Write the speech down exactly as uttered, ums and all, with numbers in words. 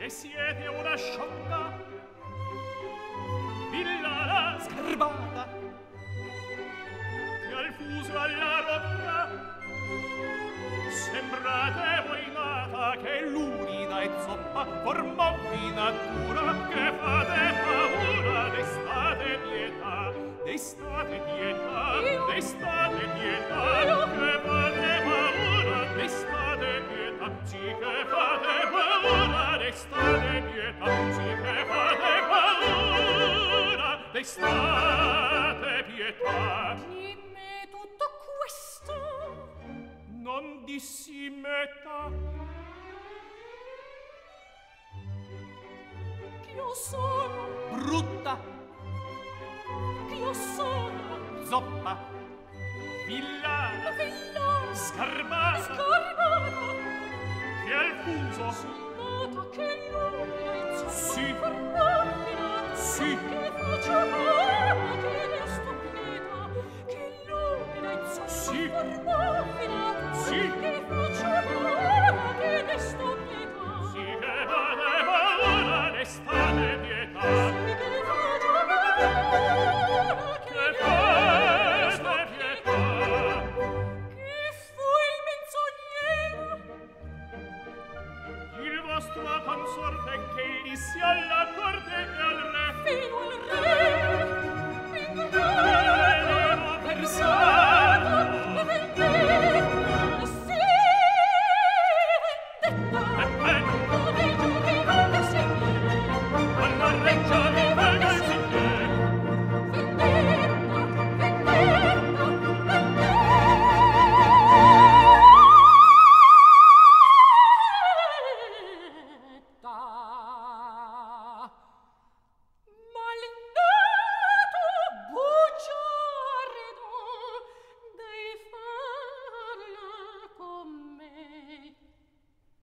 che siete una sciocca, villana scarbata, che al fuso alla rocca sembrate voi nata, che lurida e zoppa formobbi natura, che fate paura, destate pietà, destate pietà, destate pietà, che fate paura, destate pietà, sì che fate paura, destate pietà, sì che fate paura, destate pietà. Dimmi tutto questo. Non dissi metà. Ch'io sono Brutta, Ch'io sono zoppa, villana, villana scarbata, scarbata, che al fuso nota che l'unica e zoppa Sì. formabile, Sì. che faccia male, che resto pietà, che l'unica e zoppa Sì. formabile, Sì. che faccia male, che resto pietà, sì che fate paura, destate pietà, che faccia male, che che resto fate pietà. Chi fu il menzognero? Il vostro consorte che dissi alla corte e al re, Fino al re, ingannato